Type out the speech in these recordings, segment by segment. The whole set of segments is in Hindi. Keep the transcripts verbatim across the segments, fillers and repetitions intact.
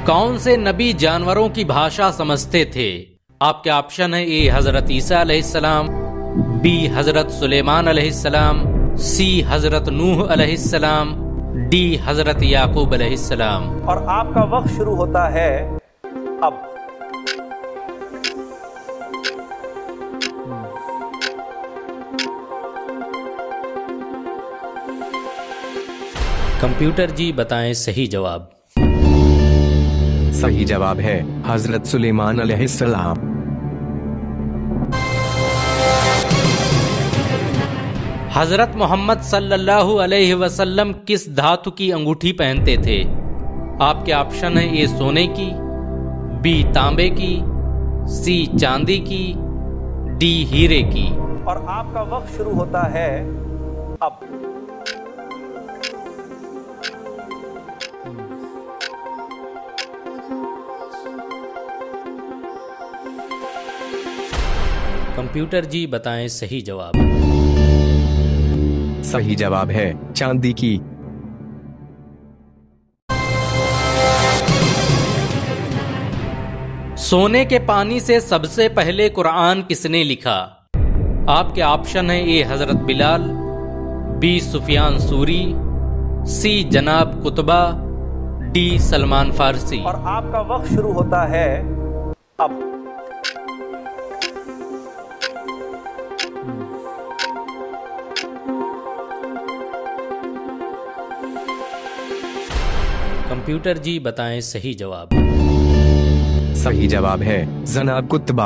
कौन से नबी जानवरों की भाषा समझते थे? आपके ऑप्शन है ए हजरत ईसा अलैहिस्सलाम, बी हजरत सुलेमान अलैहिस्सलाम, सी हजरत नूह अलैहिस्सलाम, डी हजरत याकूब अलैहिस्सलाम। और आपका वक्त शुरू होता है अब। कंप्यूटर जी बताएं सही जवाब। सही जवाब है हजरत सुलेमान अलैहिस्सलाम। हजरत मोहम्मद सल्लल्लाहु अलैहि वसल्लम किस धातु की अंगूठी पहनते थे? आपके ऑप्शन है ए सोने की, बी तांबे की, सी चांदी की, डी हीरे की। और आपका वक्त शुरू होता है अब। कंप्यूटर जी बताएं सही जवाब। सही जवाब है चांदी की। सोने के पानी से सबसे पहले कुरान किसने लिखा? आपके ऑप्शन है A Hazrat Bilal, B Sufiyan Suri, C Janab Qutba, D Salman फारसी। और आपका वक्त शुरू होता है अब। कंप्यूटर जी बताएं सही जवाब। सही जवाब है जनाब कुतबा।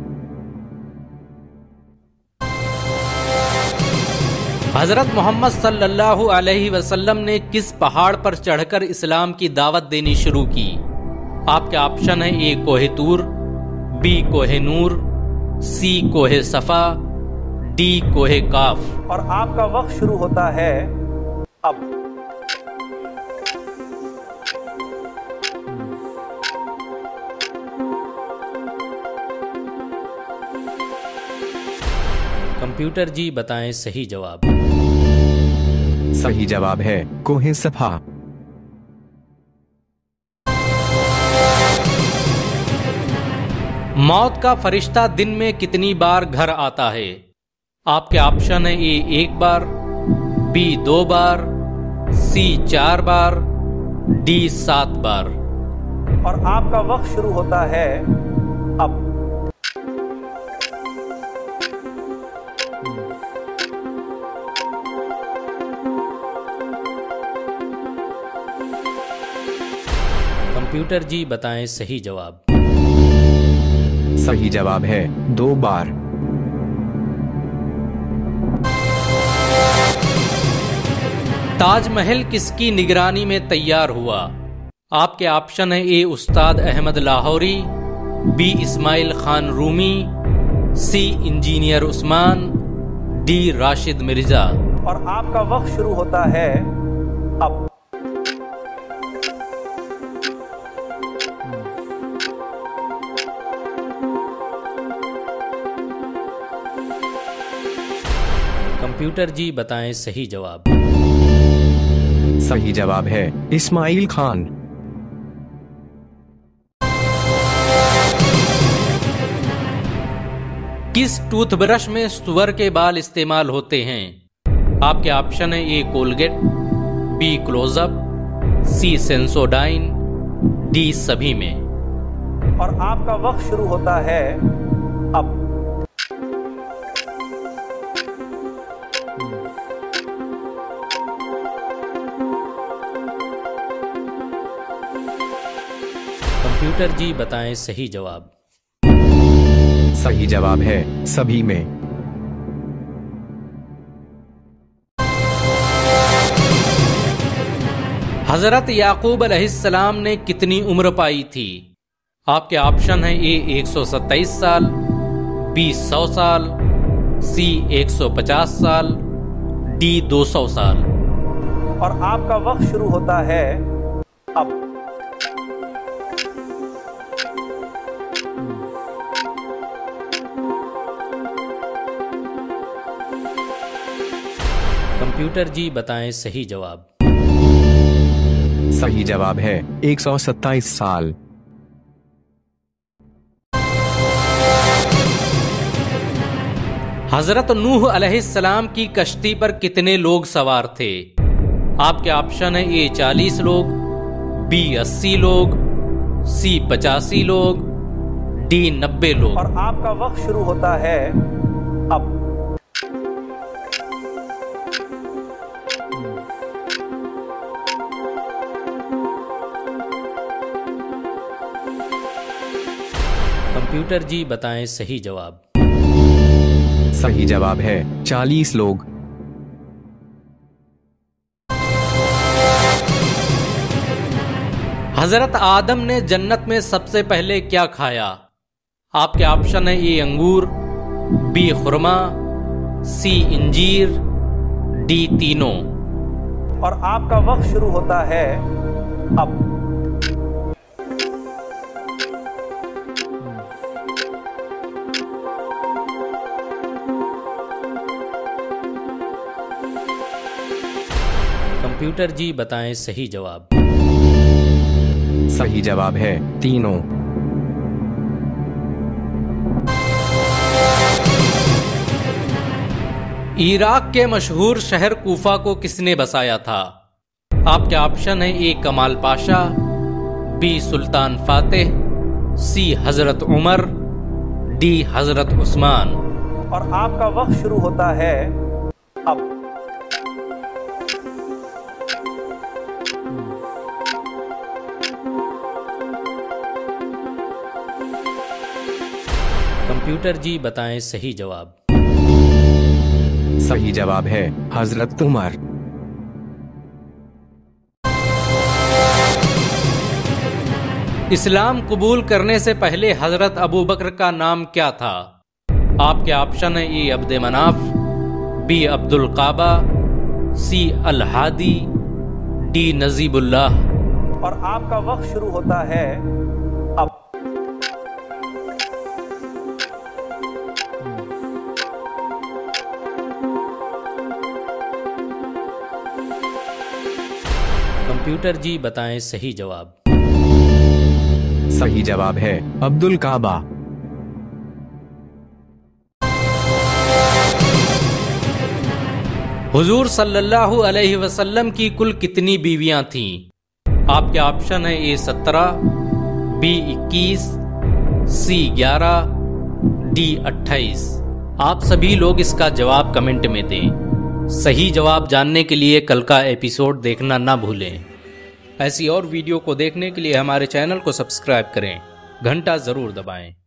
हजरत मोहम्मद सल्लल्लाहु अलैहि वसल्लम ने किस पहाड़ पर चढ़कर इस्लाम की दावत देनी शुरू की? आपके ऑप्शन है ए कोहे तूर, बी कोहे नूर, सी कोहे सफा, डी कोहे काफ। और आपका वक्त शुरू होता है अब। कंप्यूटर जी बताएं सही जवाब। सही जवाब है कोहे सफा। मौत का फरिश्ता दिन में कितनी बार घर आता है? आपके ऑप्शन है ए एक बार, बी दो बार, सी चार बार, डी सात बार। और आपका वक्त शुरू होता है अब। कंप्यूटर जी बताएं सही जवाब। सही जवाब है दो बार। ताजमहल किसकी निगरानी में तैयार हुआ? आपके ऑप्शन है A Ustad Ahmad Lahori, B Ismail Khan Rumi, C engineer Usman, D Rashid Mirza. और आपका वक्त शुरू होता है अब। कंप्यूटर जी बताएं सही जवाब। सही जवाब है इस्माइल खान। किस टूथब्रश में सुअर के बाल इस्तेमाल होते हैं? आपके ऑप्शन है A Colgate, B Closeup, C Sensodyne, D सभी में। और आपका वक्त शुरू होता है अब। कंप्यूटर जी बताएं सही जवाब। सही जवाब है सभी में। हजरत याकूब अलैहिस्सलाम ने कितनी उम्र पाई थी? आपके ऑप्शन है ए एक सौ सत्ताईस साल, बी सौ साल, सी एक सौ पचास साल, डी दो सौ साल। और आपका वक्त शुरू होता है अब। कंप्यूटर जी बताएं सही जवाब। सही जवाब है एक सौ सत्ताईस साल। हजरत नूह अलैहिस्सलाम की कश्ती पर कितने लोग सवार थे? आपके ऑप्शन है ए चालीस लोग, बी अस्सी लोग, सी पचासी लोग, डी नब्बे लोग। और आपका वक्त शुरू होता है अब। कंप्यूटर जी बताएं सही जवाब। सही जवाब है चालीस लोग। हजरत आदम ने जन्नत में सबसे पहले क्या खाया? आपके ऑप्शन है ए अंगूर, बी खुरमा, सी इंजीर, डी तीनों। और आपका वक्त शुरू होता है अब। कंप्यूटर जी बताएं सही जवाब। सही जवाब है तीनों। इराक के मशहूर शहर कूफा को किसने बसाया था? आपके ऑप्शन है ए कमाल पाशा, बी सुल्तान फातेह, सी हजरत उमर, डी हजरत उस्मान। और आपका वक्त शुरू होता है अब। कंप्यूटर जी बताएं सही जवाब। सही जवाब है हजरत उमर। इस्लाम कबूल करने से पहले हजरत अबू बकर का नाम क्या था? आपके ऑप्शन है A Abde Manaf, B Abdul Kaaba, C Al Hadi, D Najibullah. और आपका वक्त शुरू होता है अब। कंप्यूटर जी बताएं सही जवाब। सही जवाब है अब्दुल काबा। हुजूर सल्लल्लाहु अलैहि वसल्लम की कुल कितनी बीवियां थीं? आपके ऑप्शन है ए सत्रह, बी इक्कीस, सी ग्यारह, डी अट्ठाईस। आप सभी लोग इसका जवाब कमेंट में दें। सही जवाब जानने के लिए कल का एपिसोड देखना ना भूलें। ऐसी और वीडियो को देखने के लिए हमारे चैनल को सब्सक्राइब करें, घंटा जरूर दबाएं।